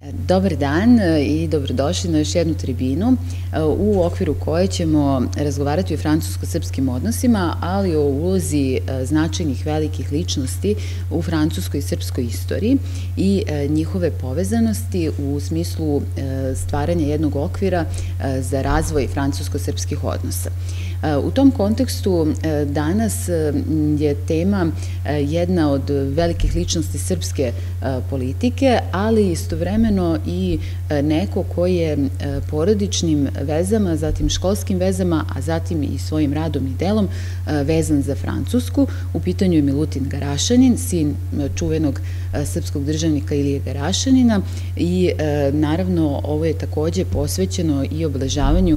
Dobar dan i dobrodošli na još jednu tribinu u okviru koje ćemo razgovarati o francusko-srpskim odnosima, ali o ulozi značajnih velikih ličnosti u francuskoj i srpskoj istoriji i njihove povezanosti u smislu stvaranja jednog okvira za razvoj francusko-srpskih odnosa. U tom kontekstu danas je tema jedna od velikih ličnosti srpske politike, ali istovremeno i neko koji je porodičnim vezama, zatim školskim vezama, a zatim i svojim radom i delom vezan za Francusku. U pitanju je Milutin Garašanin, sin čuvenog srpskog državnika Ilije Garašanina i naravno ovo je takođe posvećeno i obeležavanju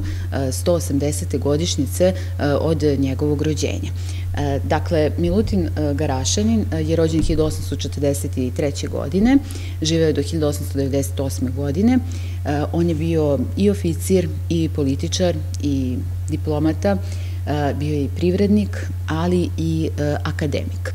180. godišnjice od njegovog rođenja. Dakle, Milutin Garašanin je rođen 1843. godine, živeo je do 1898. godine. On je bio i oficir, i političar, i diplomata, bio je i privrednik, ali i akademik.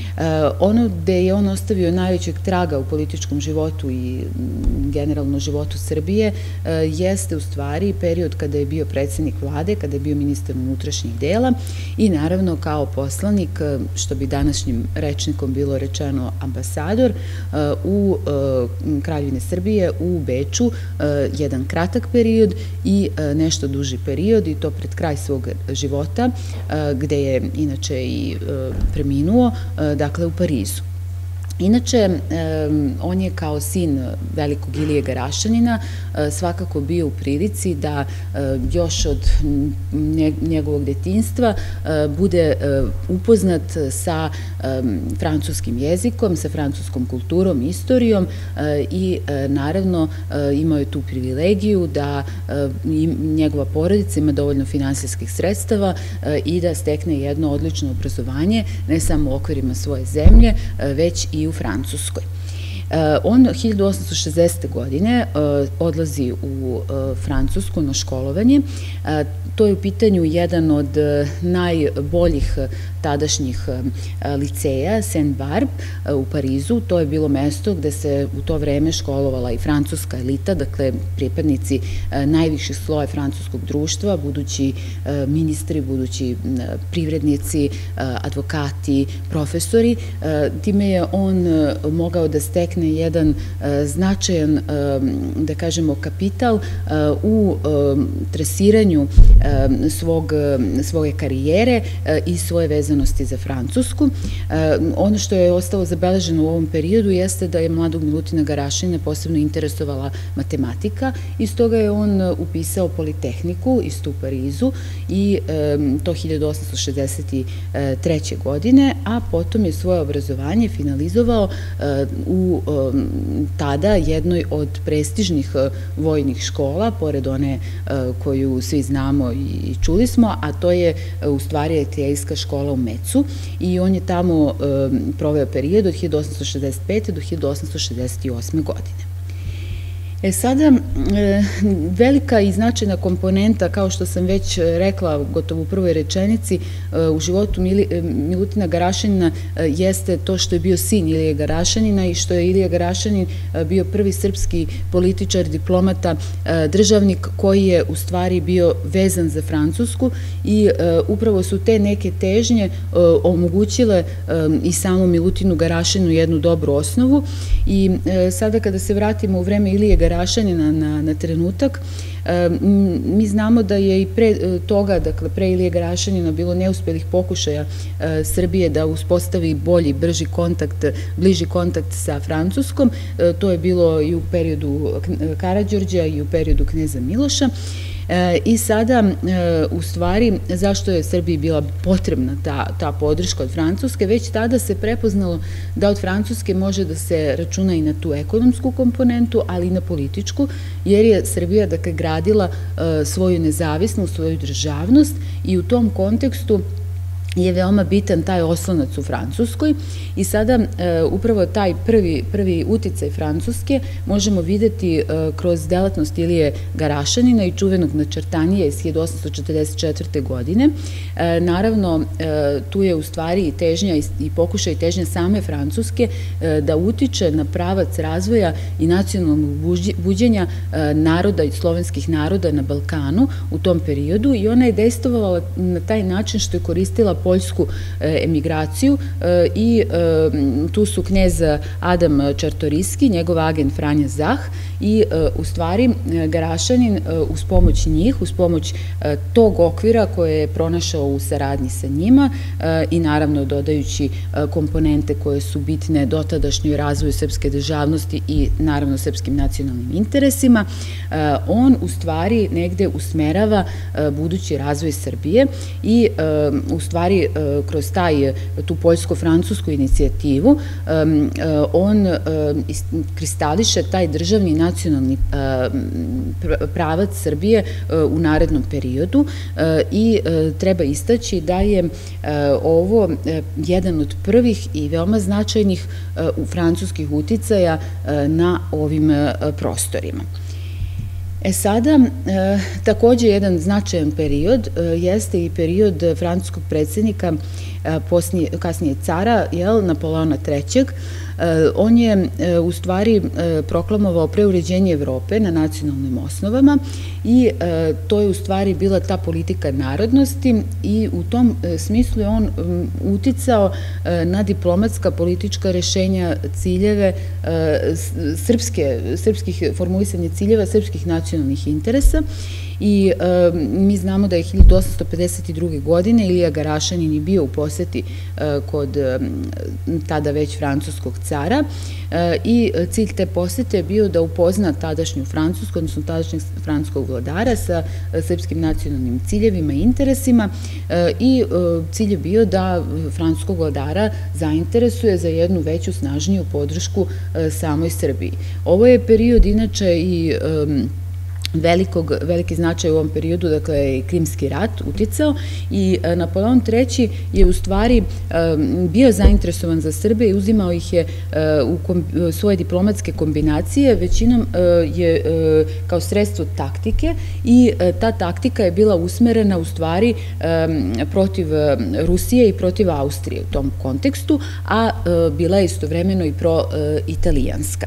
Ono gde je on ostavio najvećeg traga u političkom životu i generalno životu Srbije jeste u stvari period kada je bio predsednik vlade, kada je bio ministar unutrašnjih dela i naravno kao poslanik, što bi današnjim rečnikom bilo rečeno ambasador, u Kraljevine Srbije u Beču jedan kratak period i nešto duži period i to pred kraj svog života, gde je inače i preminuo, dakle u Parizu. Inače, on je kao sin velikog Ilije Garašanina svakako bio u prilici da još od njegovog detinjstva bude upoznat sa francuskim jezikom, sa francuskom kulturom, istorijom i naravno imao je tu privilegiju da njegova porodica ima dovoljno finansijskih sredstava i da stekne jedno odlično obrazovanje, ne samo u okvirima svoje zemlje, već i u Francuskoj. On 1860. godine odlazi u Francusku na školovanje. To je u pitanju jedan od najboljih tadašnjih liceja, Saint-Barbe u Parizu. To je bilo mesto gde se u to vreme školovala i francuska elita, dakle pripadnici najviših sloja francuskog društva, budući ministri, budući privrednici, advokati, profesori. Time je on mogao da stekne jedan značajan, da kažemo, kapital u trasiranju svoje karijere i svoje vezanosti za Francusku. Ono što je ostalo zabeleženo u ovom periodu jeste da je mladog Milutina Garašanina posebno interesovala matematika i stoga je on upisao Politehniku isto u Parizu i to 1863. godine, a potom je svoje obrazovanje finalizovao u tada jednoj od prestižnih vojnih škola, pored one koju svi znamo i čuli smo, a to je u stvari artiljerijska škola u Mecu i on je tamo proveo period od 1865. do 1868. godine. Sada, velika i značajna komponenta, kao što sam već rekla gotovo u prvoj rečenici, u životu Milutina Garašanina jeste to što je bio sin Ilije Garašanina i što je Ilija Garašanin bio prvi srpski političar, diplomata, državnik koji je u stvari bio vezan za Francusku i upravo su te neke težnje omogućile i samom Milutinu Garašaninu jednu dobru osnovu i sada kada se vratimo u vreme Ilije Garašanina na trenutak, mi znamo da je i pre toga, dakle pre Ilije Garašanina, bilo neuspelih pokušaja Srbije da uspostavi bolji, brži kontakt, bliži kontakt sa Francuskom. To je bilo i u periodu Karađorđa i u periodu kneza Miloša. I sada, u stvari, zašto je Srbiji bila potrebna ta podrška od Francuske, već tada se prepoznalo da od Francuske može da se računa i na tu ekonomsku komponentu, ali i na političku, jer je Srbija, dakle, gradila svoju nezavisnost, svoju državnost i u tom kontekstu je veoma bitan taj oslonac u Francuskoj i sada upravo taj prvi uticaj Francuske možemo videti kroz delatnost Ilije Garašanina i čuvenog načrtanija iz 1844. godine. Naravno, tu je u stvari i težnja i pokušaj težnja same Francuske da utiče na pravac razvoja i nacionalnog buđenja naroda i slovenskih naroda na Balkanu u tom periodu i ona je dejstvovala na taj način što je koristila poljsku emigraciju i tu su knjez Adam Čartoriski, njegov agent Franja Zah i u stvari Garašanin uz pomoć njih, uz pomoć tog okvira koje je pronašao u saradnji sa njima i naravno dodajući komponente koje su bitne dotadašnjoj razvoju srpske državnosti i naravno srpskim nacionalnim interesima, on u stvari negde usmerava budući razvoj Srbije i u stvari kroz tu poljsko-francusku inicijativu on kristališe taj državni nacionalni pravac Srbije u narednom periodu i treba istaći da je ovo jedan od prvih i veoma značajnih francuskih uticaja na ovim prostorima. Sada, takođe jedan značajan period jeste i period francuskog predsednika, kasnije cara, Napoleona III. On je u stvari proklamovao preuređenje Evrope na nacionalnim osnovama i to je u stvari bila ta politika narodnosti i u tom smislu je on uticao na diplomatska politička rešenja, ciljeve formulisanje ciljeva srpskih nacionalnih interesa i mi znamo da je 1852. godine Ilija Garašanin i bio u poseti kod tada već francuskog cara i cilj te posete je bio da upozna tadašnju Francusku, odnosno tadašnjeg francuskog vladara sa srpskim nacionalnim ciljevima i interesima i cilj je bio da francuskog vladara zainteresuje za jednu veću, snažniju podršku samoj Srbiji. Ovo je period inače i veliki značaj u ovom periodu, dakle je Krimski rat uticao i Napoleon III. Je u stvari bio zainteresovan za Srbe i uzimao ih je u svoje diplomatske kombinacije, većinom je kao sredstvo taktike i ta taktika je bila usmerena u stvari protiv Rusije i protiv Austrije u tom kontekstu, a bila je istovremeno i pro-italijanska.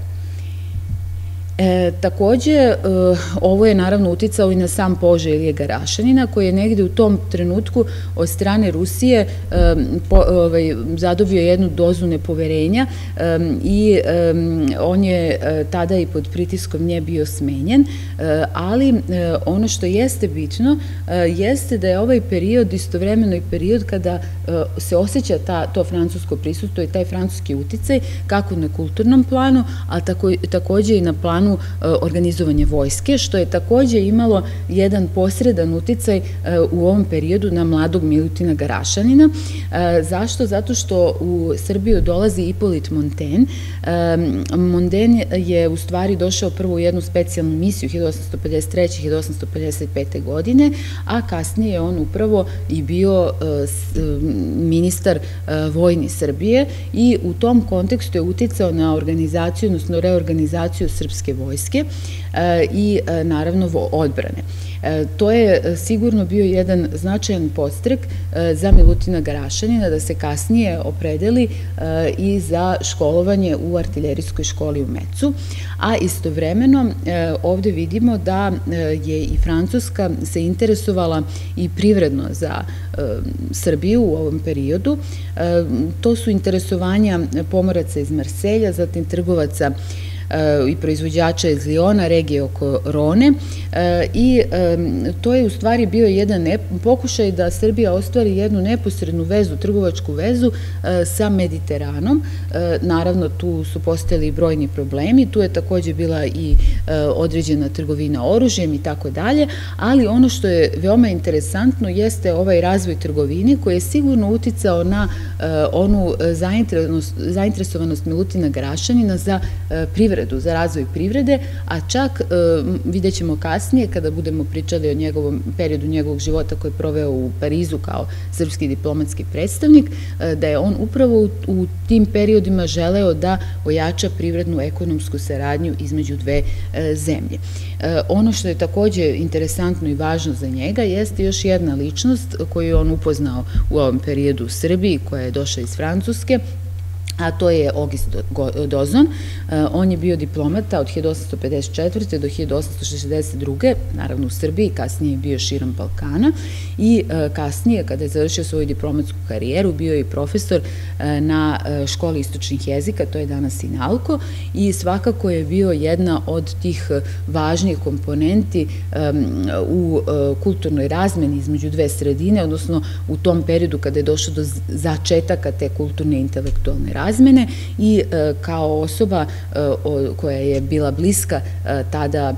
Takođe, ovo je naravno uticao i na sam položaj Ilije Garašanina, koji je negde u tom trenutku od strane Rusije zadobio jednu dozu nepoverenja i on je tada i pod pritiskom nje bio smenjen, ali ono što jeste bitno jeste da je ovaj period istovremeno i period kada se osjeća to francusko prisustvo i taj francuski uticaj kako na kulturnom planu, a takođe i na planu organizovanja vojske, što je takođe imalo jedan posredan uticaj u ovom periodu na mladog Milutina Garašanina. Zašto? Zato što u Srbiju dolazi Ipolit Monten. Monten je u stvari došao prvo u jednu specijalnu misiju 1853. 1855. godine, a kasnije je on upravo i bio ministar vojni Srbije i u tom kontekstu je uticao na organizaciju, odnosno reorganizaciju srpske vojske i naravno odbrane. To je sigurno bio jedan značajan podstrek za Milutina Garašanina da se kasnije opredeli i za školovanje u artiljerijskoj školi u Mecu, a istovremeno ovde vidimo da je i Francuska se interesovala i privredno za Srbiju u ovom periodu. To su interesovanja pomoraca iz Marselja, zatim trgovaca i proizvođača iz Liona, regije oko Rone i to je u stvari bio jedan pokušaj da Srbija ostvari jednu neposrednu vezu, trgovačku vezu sa Mediteranom. Naravno, tu su postojali i brojni problemi, tu je takođe bila i određena trgovina oružjem i tako dalje, ali ono što je veoma interesantno jeste ovaj razvoj trgovine koji je sigurno uticao na onu zainteresovanost Milutina Garašanina za privrednu privredu, za razvoj privrede, a čak vidjet ćemo kasnije kada budemo pričali o njegovom periodu njegovog života koji je proveo u Parizu kao srpski diplomatski predstavnik, da je on upravo u tim periodima želeo da ojača privrednu ekonomsku saradnju između dve zemlje. Ono što je takođe interesantno i važno za njega jeste još jedna ličnost koju je on upoznao u ovom periodu u Srbiji, koja je došla iz Francuske, a to je Auguste Dozon. On je bio diplomata od 1854. do 1862. naravno u Srbiji, kasnije je bio širom Balkana i kasnije, kada je završio svoju diplomatsku karijeru, bio je i profesor na školi istočnih jezika, to je danas INALCO, i svakako je bio jedna od tih važnijih komponenti u kulturnoj razmeni između dve sredine, odnosno u tom periodu kada je došlo do začetaka te kulturne intelektualne razmene i kao osoba koja je bila bliska tada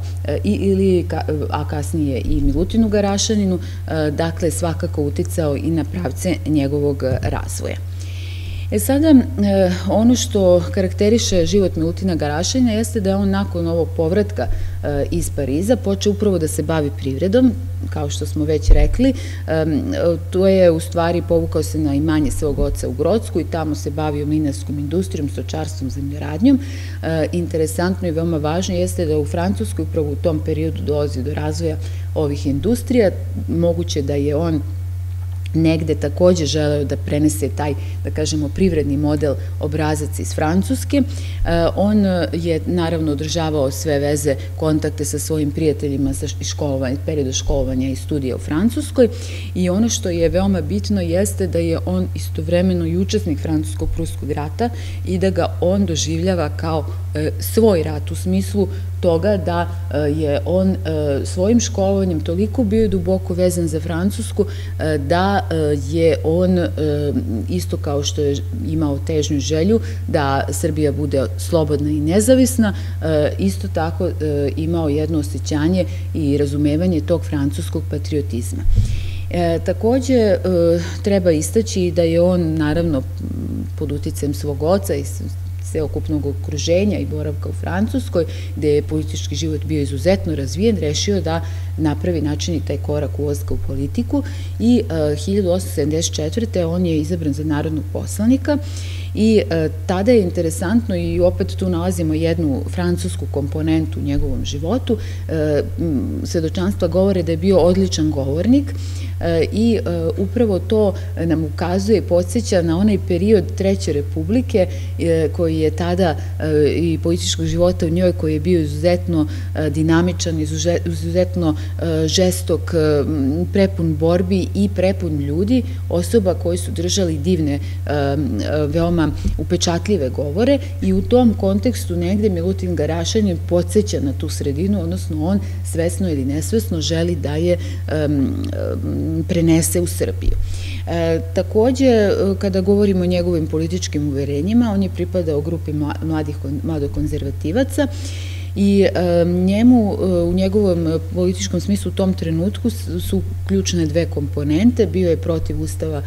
a kasnije i Milutinu Garašaninu, dakle svakako uticao i na pravce njegovog razvoja. Sada, ono što karakteriše život Milutina Garašanina jeste da je on nakon ovog povratka iz Pariza počeo upravo da se bavi privredom, kao što smo već rekli. To je u stvari povukao se na imanje svog oca u Grocku i tamo se bavio mlinarskom industrijom, stočarstvom, zemljoradnjom. Interesantno i veoma važno jeste da u Francuskoj upravo u tom periodu dolazi do razvoja ovih industrija. Moguće da je on negde takođe želeo da prenese taj, da kažemo, privredni model obrazac iz Francuske. On je naravno održavao sve veze, kontakte sa svojim prijateljima sa periodu školovanja i studija u Francuskoj i ono što je veoma bitno jeste da je on istovremeno i učesnik Francusko-Pruskog rata i da ga on doživljava kao svoj rat, u smislu toga da je on svojim školovanjem toliko bio duboko vezan za Francusku da je on, isto kao što je imao težnju želju da Srbija bude slobodna i nezavisna, isto tako imao jedno osjećanje i razumevanje tog francuskog patriotizma. Takođe, treba istaći da je on, naravno, pod uticajem svog oca i sveokupnog okruženja i boravka u Francuskoj, gde je politički život bio izuzetno razvijen, rešio da napravi načini taj korak ulazka u politiku i 1874. on je izabran za narodnog poslanika i tada je interesantno i opet tu nalazimo jednu francusku komponentu u njegovom životu. Svedočanstva govore da je bio odličan govornik i upravo to nam ukazuje i podsjeća na onaj period Treće republike koji je tada i političkog života u njoj koji je bio izuzetno dinamičan, izuzetno žestok, prepun borbi i prepun ljudi, osoba koji su držali divne, veoma upečatljive govore i u tom kontekstu negde Milutin Garašanin podsjeća na tu sredinu, odnosno on svesno ili nesvesno želi da je prenese u Srbiju. Takođe, kada govorimo o njegovim političkim uverenjima, on je pripadao grupi mladokonzervativaca i njemu u njegovom političkom smislu u tom trenutku su ključne dve komponente. Bio je protiv Ustava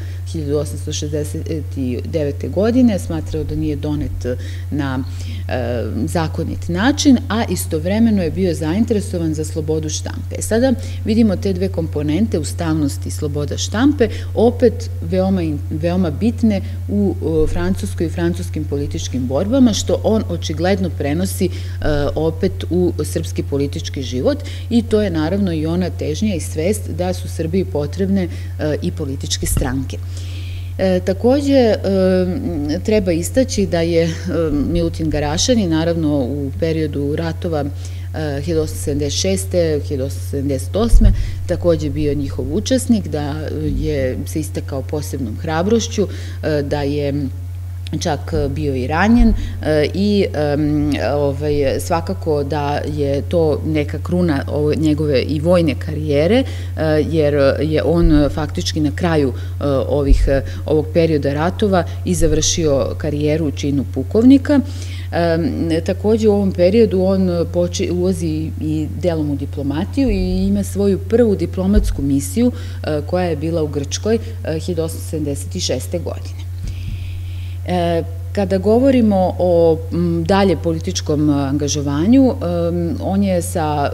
1869. godine, smatrao da nije donet na zakonit način, a istovremeno je bio zainteresovan za slobodu štampe. Sada vidimo te dve komponente, ustavnost i sloboda štampe, opet veoma bitne u Francuskoj i francuskim političkim borbama, što on očigledno prenosi opet u srpski politički život i to je naravno i ona težnja i svest da su Srbiji potrebne i političke stranke. Takođe, treba istaći da je Milutin Garašanin, naravno u periodu ratova 1876. 1878. takođe bio njihov učesnik, da je se istakao posebnom hrabrošću, da je čak bio i ranjen i svakako da je to neka kruna njegove i vojne karijere, jer je on faktički na kraju ovog perioda ratova i završio karijeru u činu pukovnika. Takođe u ovom periodu on ulazi i delom u diplomatiju i ima svoju prvu diplomatsku misiju koja je bila u Grčkoj 1876. godine. Kada govorimo o dalje političkom angažovanju, on je sa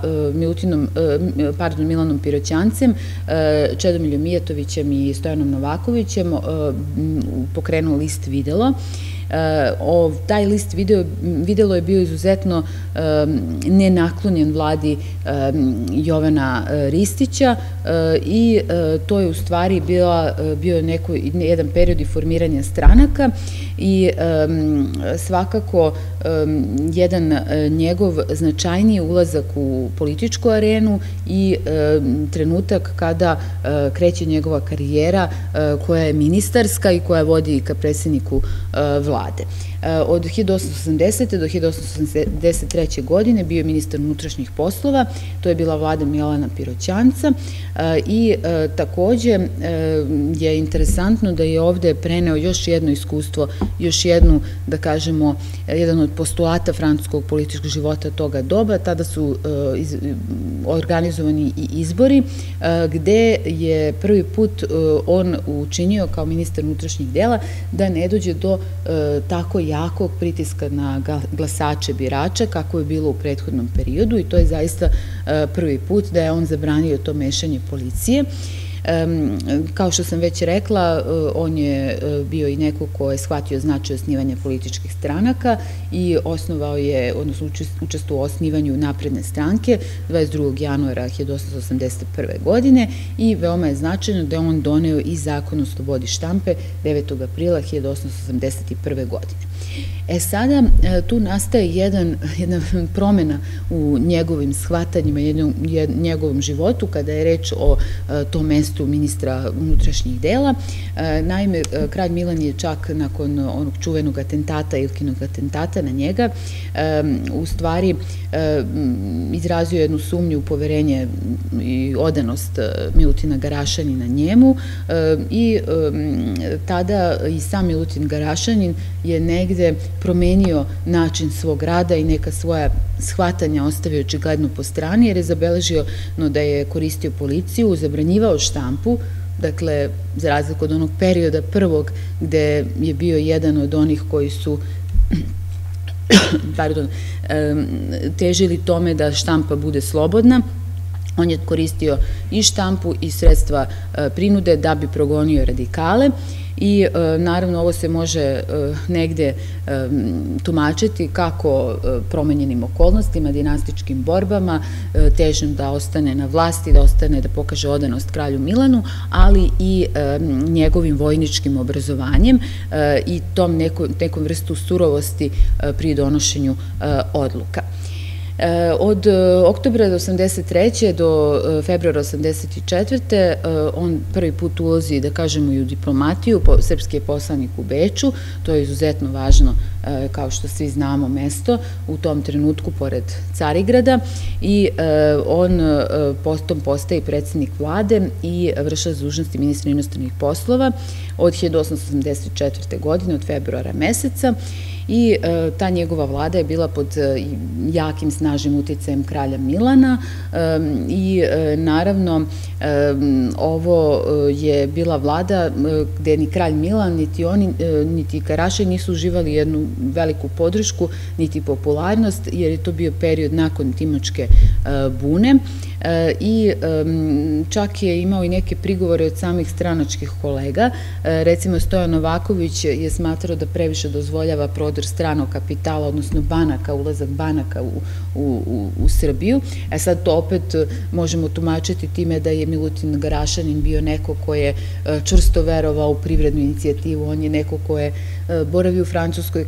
Milanom Piroćancem, Čedomiljom Mijatovićem i Stojanom Novakovićem pokrenuo list Videlo. Taj list Videlo je bio izuzetno nenaklonjen vladi Jovana Ristića i to je u stvari bio jedan period i formiranja stranaka i svakako jedan njegov značajniji ulazak u političku arenu i trenutak kada kreće njegova karijera koja je ministarska i koja vodi ka predsjedniku vlade. Od 1880. do 1883. godine bio je ministar unutrašnjih poslova, to je bila vlada Milana Piroćanca i takođe je interesantno da je ovde preneo još jedno iskustvo, još jednu, da kažemo, jedan od postulata francuskog političkog života toga doba. Tada su organizovani i izbori gde je prvi put on učinio kao ministar unutrašnjih dela da ne dođe do tako jakog pritiska na glasače birača kako je bilo u prethodnom periodu i to je zaista prvi put da je on zabranio to mešanje policije. Kao što sam već rekla, on je bio i neko ko je shvatio značaj osnivanja političkih stranaka i osnovao je, odnosno učestvovao u osnivanju Napredne stranke 22. januara 1881. godine i veoma je značajno da je on doneo i zakon o slobodi štampe 9. aprila 1881. godine. Sada tu nastaje jedna promena u njegovim shvatanjima, njegovom životu kada je reč o tom mestu ministra unutrašnjih dela. Naime, kralj Milan je čak nakon onog čuvenog atentata, Ilkinog atentata na njega, u stvari izrazio jednu sumnju u poverenje i odanost Milutina Garašanina njemu i tada i sam Milutin Garašanin je negde promenio način svog rada i neka svoja shvatanja ostavio očigledno po strani, jer je zabeležio da je koristio policiju, zabranjivao štampu, dakle, za razliku od onog perioda prvog gde je bio jedan od onih koji su težili tome da štampa bude slobodna. On je koristio i štampu i sredstva prinude da bi progonio radikale i naravno ovo se može negde tumačiti kako promenjenim okolnostima, dinastičkim borbama, težnjom da ostane na vlasti, da pokaže odanost kralju Milanu, ali i njegovim vojničkim obrazovanjem i tom nekom vrstu surovosti pri donošenju odluka. Od oktobra 1983. do februara 1984. on prvi put ulazi, da kažemo, i u diplomatiju, srpski je poslanik u Beču, to je izuzetno važno, kao što svi znamo, mesto u tom trenutku pored Carigrada i on potom postaje predsednik vlade i vršilac dužnosti ministra inostranih poslova od 1884. godine, od februara meseca. I ta njegova vlada je bila pod jakim, snažnim uticajem kralja Milana i naravno ovo je bila vlada gde ni kralj Milan, niti oni, niti Karašaj nisu uživali jednu veliku podršku, niti popularnost, jer je to bio period nakon Timočke bune i čak je imao i neke prigovore od samih stranačkih kolega. Recimo, Stojan Novaković je smatrao da previše dozvoljava prodor stranog kapitala, odnosno banaka, ulazak banaka u Srbiju. Sad to opet možemo tumačiti time da je Milutin Garašanin bio neko ko je čvrsto verovao u privrednu inicijativu, on je neko ko je boravio u Francuskoj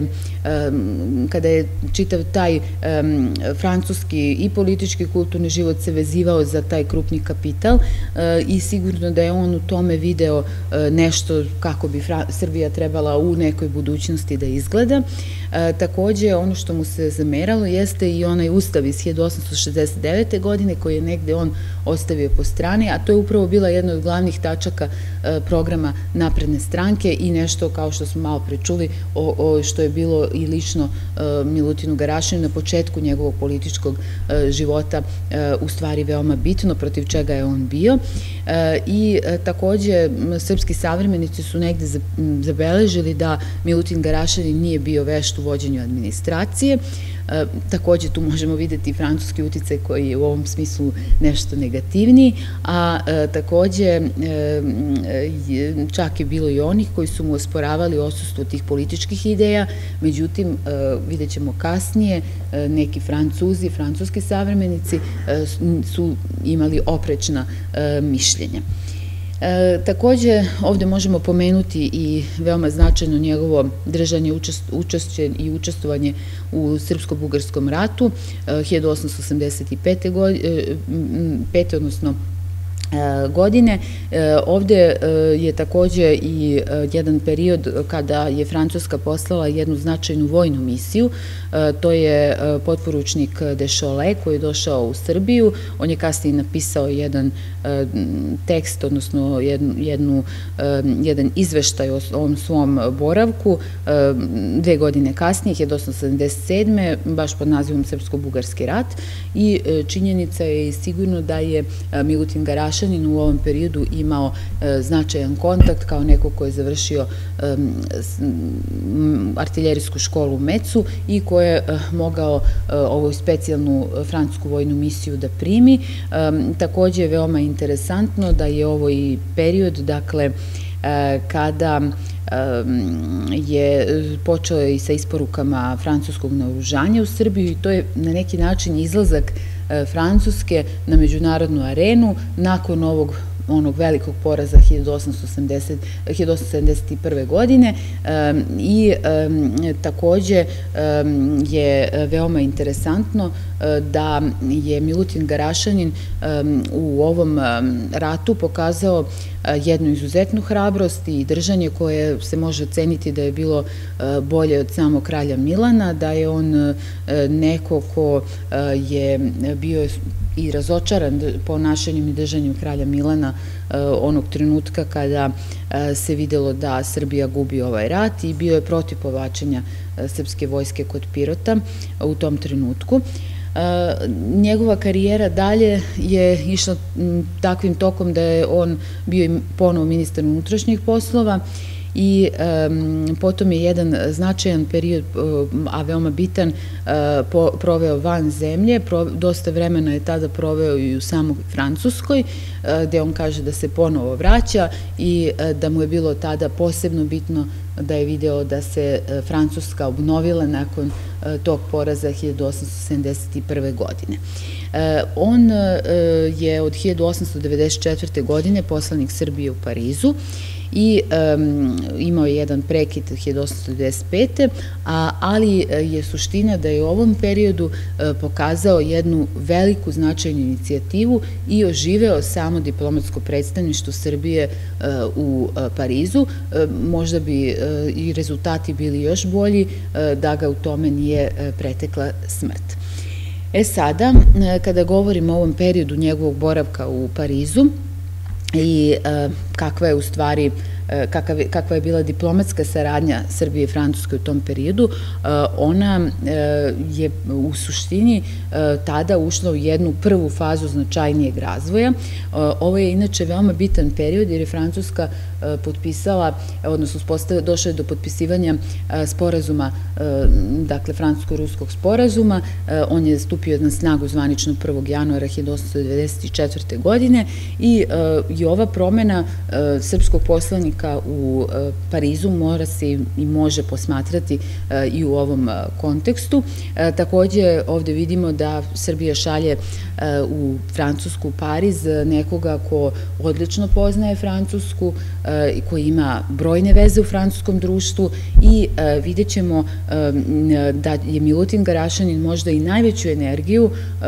kada je čitav taj francuski i politički kulturni život se vezivao za taj krupni kapital i sigurno da je on u tome video nešto kako bi Srbija trebala u nekoj budućnosti da izgleda. Takođe, ono što mu se zameralo jeste i onaj ustav iz 1869. godine koji je negde on ostavio po strani, a to je upravo bila jedna od glavnih tačaka programa Napredne stranke i nešto, kao što smo malo prečuli, što je bilo i lično Milutinu Garašaninu na početku njegovog političkog života u stvari veoma bitno, protiv čega je on bio. I takođe, srpski savremenici su negde zabeležili da Milutin Garašanin nije bio vešt u vođenju administracije. Takođe, tu možemo videti francuski uticaj koji je u ovom smislu nešto negativniji, a takođe čak je bilo i onih koji su mu osporavali odsustvo tih političkih ideja, međutim, vidjet ćemo kasnije, neki Francuzi, francuski savremenici su imali oprečna mišljenja. Takođe, ovde možemo pomenuti i veoma značajno njegovo držanje, učešće i učestvovanje u Srpsko-bugarskom ratu 1885. odnosno godine. Ovde je takođe i jedan period kada je Francuska poslala jednu značajnu vojnu misiju. To je potporučnik de Cholet koji je došao u Srbiju. On je kasnije napisao jedan tekst, odnosno jedan izveštaj o ovom svom boravku 2 godine kasnije, 1877. baš pod nazivom Srpsko-bugarski rat, i činjenica je sigurno da je Milutin Garašanin u ovom periodu imao značajan kontakt kao neko ko je završio artiljerijsku školu u Mecu i ko je mogao ovu specijalnu francusku vojnu misiju da primi. Takođe je veoma interesantno da je ovo i period, dakle, kada je počeo i sa isporukama francuskog naoružanja u Srbiju i to je na neki način izlazak Francuske na međunarodnu arenu nakon onog velikog poraza 1871. godine i takođe je veoma interesantno da je Milutin Garašanin u ovom ratu pokazao jednu izuzetnu hrabrost i držanje koje se može oceniti da je bilo bolje od samog kralja Milana, da je on neko ko je bio i razočaran ponašanjem i držanjem kralja Milana onog trenutka kada se videlo da Srbija gubi ovaj rat i bio je protiv povlačenja srpske vojske kod Pirota u tom trenutku. Njegova karijera dalje je išla takvim tokom da je on bio ponovo ministar unutrašnjih poslova i potom je jedan značajan period, a veoma bitan, proveo van zemlje. Dosta vremena je tada proveo i u samoj Francuskoj, gde on kaže da se ponovo vraća i da mu je bilo tada posebno bitno da je video da se Francuska obnovila nakon tog poraza 1871. godine. On je od 1894. godine poslanik Srbije u Parizu i imao je jedan prekid 1895. Ali je suština da je u ovom periodu pokazao jednu veliku značajnu inicijativu i oživeo samo diplomatsko predstavništvo Srbije u Parizu. Možda bi i rezultati bili još bolji da ga u tome nije pretekla smrt. Sada, kada govorimo o ovom periodu njegovog boravka u Parizu i kakva je u stvari kakva je bila diplomatska saradnja Srbije i Francuske u tom periodu, ona je u suštini tada ušla u jednu prvu fazu značajnijeg razvoja. Ovo je inače veoma bitan period jer je Francuska potpisala, odnosno došlo je do potpisivanja sporazuma, dakle francusko-ruskog sporazuma. On je stupio na snagu zvanično 1. januara 1894. godine i ova promena srpskog poslanika u Parizu mora se i može posmatrati i u ovom kontekstu. Takođe, ovde vidimo da Srbija šalje u Francusku, Pariz, nekoga ko odlično poznaje Francusku, koji ima brojne veze u francuskom društvu i vidjet ćemo da je Milutin Garašanin možda i najveću energiju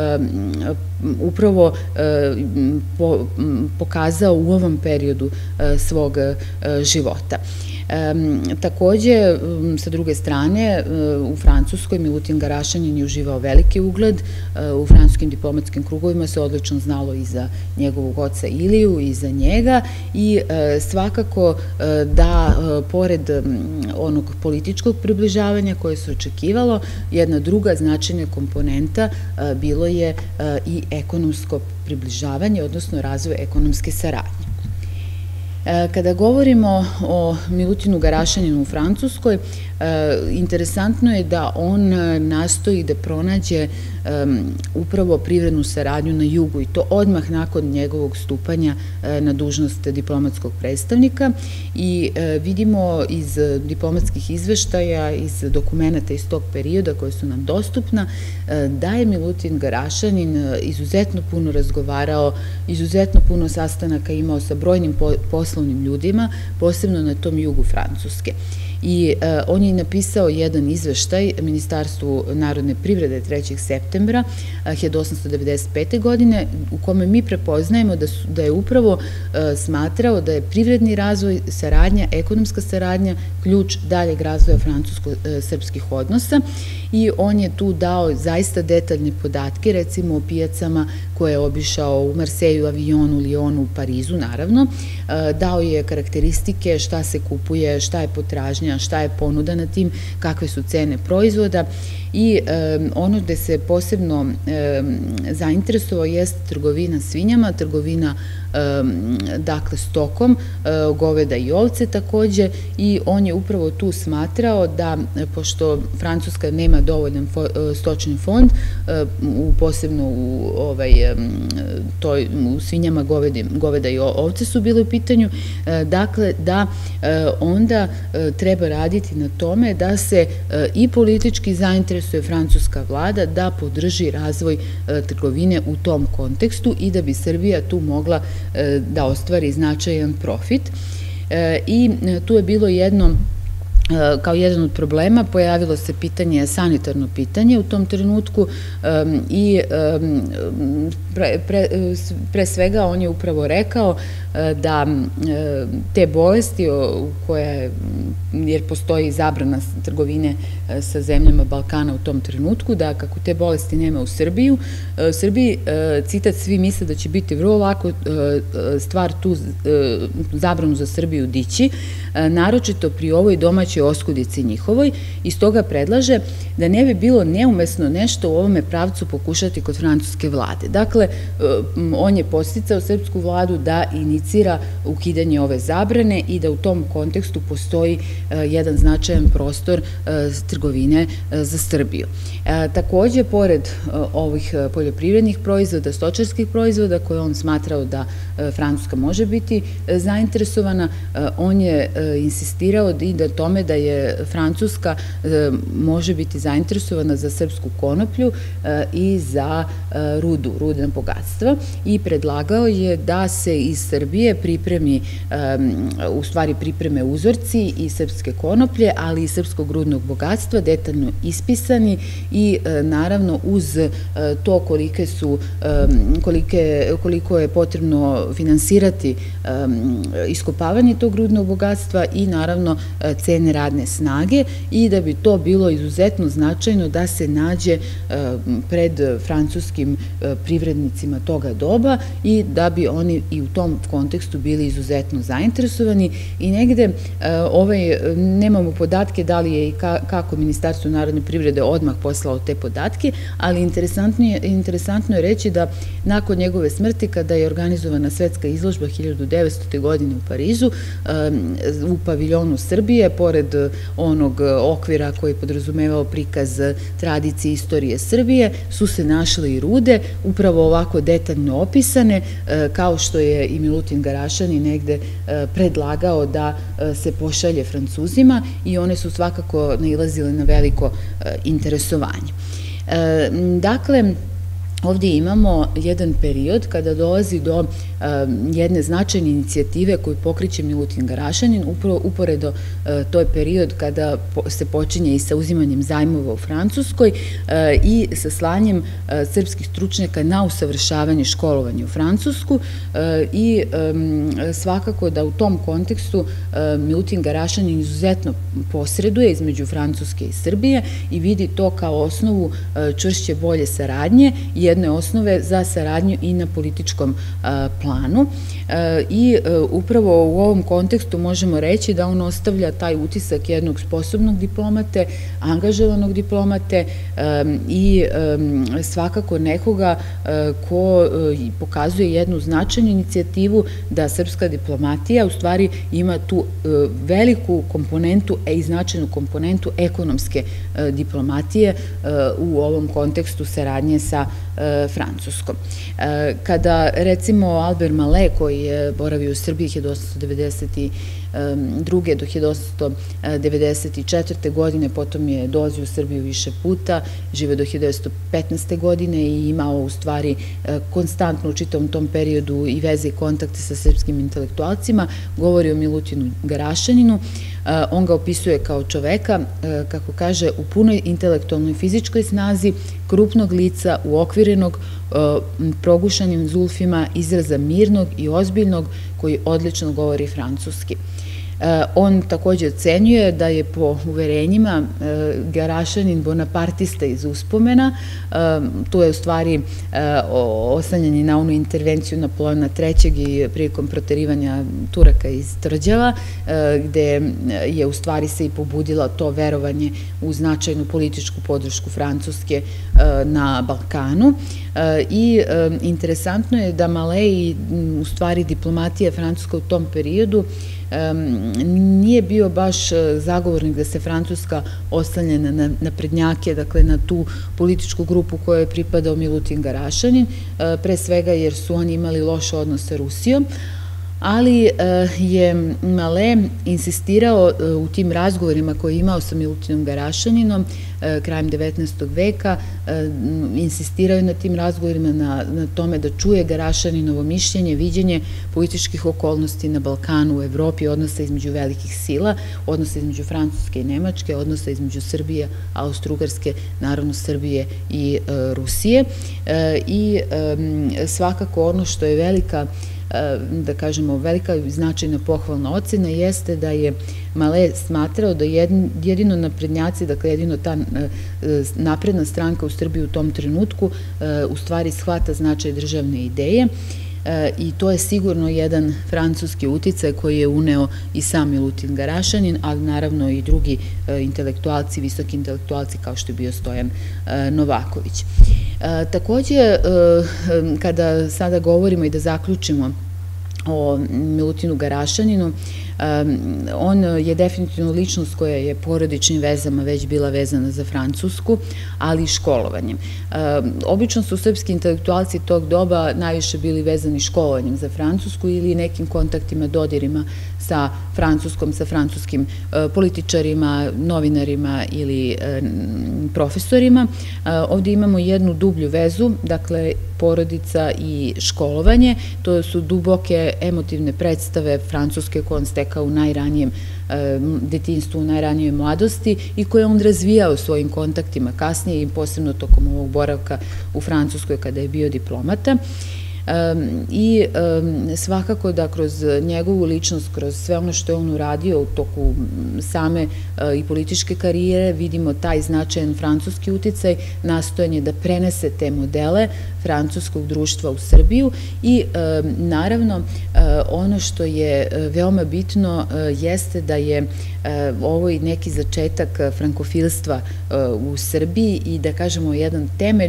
upravo pokazao u ovom periodu svog života. Takođe, sa druge strane, u Francuskoj Milutin Garašanin je uživao veliki ugled, u francuskim diplomatskim krugovima se odlično znalo i za njegovog oca Iliju i za njega i svakako da, pored onog političkog približavanja koje se očekivalo, jedna druga značajna komponenta bilo je i ekonomsko približavanje, odnosno razvoj ekonomske saradnje. Kada govorimo o Milutinu Garašaninu u Francuskoj, interesantno je da on nastoji da pronađe upravo privrednu saradnju na jugu i to odmah nakon njegovog stupanja na dužnost diplomatskog predstavnika i vidimo iz diplomatskih izveštaja, iz dokumenta iz tog perioda koje su nam dostupna, da je Milutin Garašanin izuzetno puno razgovarao, izuzetno puno sastanaka imao sa brojnim poslovnim ljudima, posebno na tom jugu Francuske. I on je napisao jedan izveštaj Ministarstvu narodne privrede 3. septembra 1895. godine u kome mi prepoznajemo da je upravo smatrao da je privredni razvoj, saradnja, ekonomska saradnja ključ daljeg razvoja francusko-srpskih odnosa i on je tu dao zaista detaljne podatke, recimo o pijacama koje je obišao u Marseju, Avionu, Lionu, Parizu, naravno. Dao je karakteristike šta se kupuje, šta je potražnja, šta je ponuda na tim, kakve su cene proizvoda i ono gde se posebno zainteresovao jeste trgovina svinjama, trgovina dakle stokom, goveda i ovce takođe i on je upravo tu smatrao da, pošto Francuska nema dovoljan stočni fond, posebno u svinjama, goveda i ovce su bile u pitanju, dakle da onda treba raditi na tome da se i politički zainteresuje francuska vlada da podrži razvoj trgovine u tom kontekstu i da bi Srbija tu mogla da ostvari značajan profit. I tu je bilo kao jedan od problema, pojavilo se sanitarno pitanje u tom trenutku i pre svega on je upravo rekao da te bolesti jer postoji zabrana trgovine sa zemljama Balkana u tom trenutku, da kako te bolesti nema u Srbiji, citat, svi misle da će biti vrlo lako stvar tu zabranu za Srbiju dići, naročito pri ovoj domaćoj oskudici njihovoj i stoga predlaže da ne bi bilo neumesno nešto u ovome pravcu pokušati kod francuske vlade. Dakle, on je podsticao srpsku vladu da inicira ukidanje ove zabrane i da u tom kontekstu postoji jedan značajan prostor trgovine za Srbiju. Takođe, pored ovih poljoprivrednih proizvoda, stočarskih proizvoda koje on smatrao da Francuska može biti zainteresovana, on je insistirao i da tome da je Francuska može biti zainteresovana za srpsku konoplju i za rudna bogatstva i predlagao je da se iz Srbije pripreme uzorci i srpske konoplje, ali i srpskog rudnog bogatstva, detaljno ispisani i naravno uz to koliko je potrebno finansirati iskopavanje tog rudnog bogatstva i naravno cene radne snage i da bi to bilo izuzetno značajno da se nađe pred francuskim privrednicima toga doba i da bi oni i u tom kontekstu bili izuzetno zainteresovani i negde nemamo podatke da li je i kako Ministarstvo narodne privrede odmah poslao te podatke, ali interesantno je reći da nakon njegove smrti, kada je organizovana svetska izložba 1900. godine u Parizu, u paviljonu Srbije, pored onog okvira koji je podrazumevao prikaz tradicije istorije Srbije, su se našle i rude, upravo ovako detaljno opisane, kao što je i Milutin Garašanin negde predlagao da se pošalje Francuzima i one su svakako nailazile na veliko interesovanje. Dakle, ovdje imamo jedan period kada dolazi do jedne značajne inicijative koju pokreće Milutin Garašanin. Uporedo to je period kada se počinje i sa uzimanjem zajmova u Francuskoj i sa slanjem srpskih stručnjaka na usavršavanje školovanja u Francusku i svakako da u tom kontekstu Milutin Garašanin izuzetno posreduje između Francuske i Srbije i vidi to kao osnovu čvršće bolje saradnje i jedne osnove za saradnju i na političkom planu i upravo u ovom kontekstu možemo reći da on ostavlja taj utisak jednog sposobnog diplomate, angažovanog diplomate i svakako nekoga ko pokazuje jednu značajnu inicijativu da srpska diplomatija u stvari ima tu veliku komponentu i značajnu komponentu ekonomske diplomatije u ovom kontekstu saradnje sa Francuskom. Kada recimo Albert Mallet, koji je boravio u Srbiji 1892. do 1894. godine, potom je dolazio u Srbiju više puta, živeo do 1915. godine i imao u stvari konstantno u čitavom tom periodu i veze i kontakte sa srpskim intelektualcima, govori o Milutinu Garašaninu. On ga opisuje kao čoveka, kako kaže, u punoj intelektualnoj i fizičkoj snazi, krupnog lica, uokvirenog, progušanim zulfima, izraza mirnog i ozbiljnog, koji odlično govori francuski. On takođe ocenjuje da je po uverenjima Garašanin bonapartista iz uspomena. Tu je u stvari oslanjanje na onu intervenciju Napoleona III. I prilikom proterivanja Turaka iz Tvrđava, gde je u stvari se i pobudila to verovanje u značajnu političku podršku Francuske na Balkanu. I interesantno je da Mallet i u stvari diplomatija francuska u tom periodu nije bio baš zagovornik da se Francuska oslanja na naprednjake, dakle na tu političku grupu kojoj je pripadao Milutin Garašanin, pre svega jer su oni imali loš odnos sa Rusijom, ali je Mallet insistirao u tim razgovorima koje je imao sa Milutinom Garašaninom krajem 19. veka, insistirao je na tim razgovorima na tome da čuje Garašaninovo mišljenje, viđenje političkih okolnosti na Balkanu, u Evropi, odnosa između velikih sila, odnosa između Francuske i Nemačke, odnosa između Srbije, Austro-Ugarske, naravno Srbije i Rusije. I svakako ono što je velika, da kažemo, velika i značajna pohvalna ocena jeste da je Mallet smatrao da jedino naprednjaci, dakle jedino ta napredna stranka u Srbiji u tom trenutku u stvari shvata značaj državne ideje i to je sigurno jedan francuski uticaj koji je uneo i sam Milutin Garašanin, ali naravno i drugi intelektualci, visoki intelektualci kao što je bio Stojan Novaković. Takođe, kada sada govorimo i da zaključimo o Milutinu Garašaninu, on je definitivno ličnost koja je porodičnim vezama već bila vezana za Francusku, ali i školovanjem. Obično su srpski intelektualci tog doba najviše bili vezani školovanjem za Francusku ili nekim kontaktima, dodirima sa Francuskom, sa francuskim političarima, novinarima ili profesorima. Ovdje imamo jednu dublju vezu, dakle porodica i školovanje. To su duboke emotivne predstave Francuske koje on stekao u najranijem detinjstvu, u najranijoj mladosti i koje on razvijao u svojim kontaktima kasnije i posebno tokom ovog boravka u Francuskoj kada je bio diplomata. I svakako da kroz njegovu ličnost, kroz sve ono što je on uradio u toku same i političke karijere, vidimo taj značajan francuski uticaj, nastojanje da prenese te modele francuskog društva u Srbiju i naravno ono što je veoma bitno jeste da je ovo i neki začetak frankofilstva u Srbiji i da kažemo jedan temelj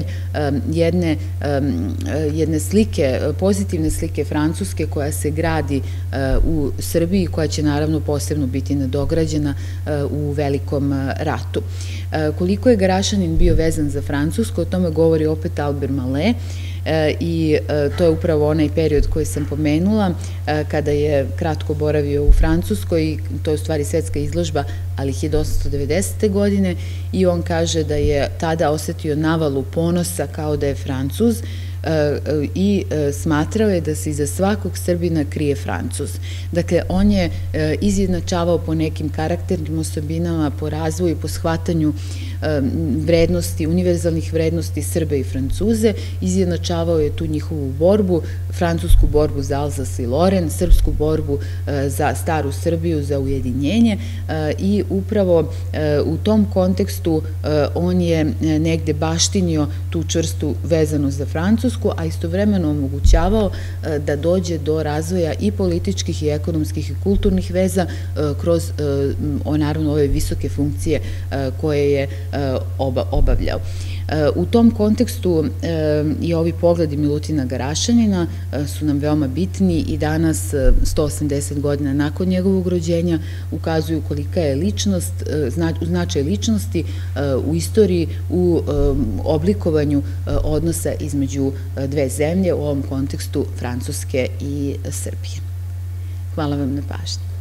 jedne slike, pozitivne slike Francuske koja se gradi u Srbiji, koja će naravno posebno biti nadograđena u Velikom ratu. Koliko je Garašanin bio vezan za Francusku, o tome govori opet Albert Mallet, i to je upravo onaj period koji sam pomenula, kada je kratko boravio u Francuskoj, i to je u stvari svetska izložba, ali 1890. godine, i on kaže da je tada osetio navalu ponosa kao da je Francuz, i smatrao je da se iza svakog Srbina krije Francuz. Dakle, on je izjednačavao po nekim karakternim osobinama, po razvoju, po shvatanju vrednosti, univerzalnih vrednosti Srbe i Francuze, izjednačavao je tu njihovu borbu, francusku borbu za Alzas i Loren, srpsku borbu za staru Srbiju, za ujedinjenje, i upravo u tom kontekstu on je negde baštinio tu čvrstu vezanost za Francusku, a istovremeno omogućavao da dođe do razvoja i političkih i ekonomskih i kulturnih veza kroz, naravno, ove visoke funkcije koje je obavljao. U tom kontekstu i ovi pogledi Milutina Garašanina su nam veoma bitni i danas, 180 godina nakon njegovog rođenja, ukazuju kolika je ličnost, značaj ličnosti u istoriji, u oblikovanju odnosa između dve zemlje, u ovom kontekstu Francuske i Srbije. Hvala vam na pažnji.